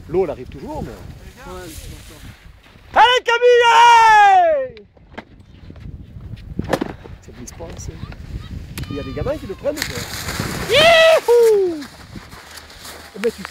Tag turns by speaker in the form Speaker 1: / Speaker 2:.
Speaker 1: L'eau, elle arrive toujours, mais...
Speaker 2: Ouais,
Speaker 1: Allez Camille, allez! Ça glisse pas, c'est... Il y a des gamins qui le prennent, quoi. Youhou! Mais tu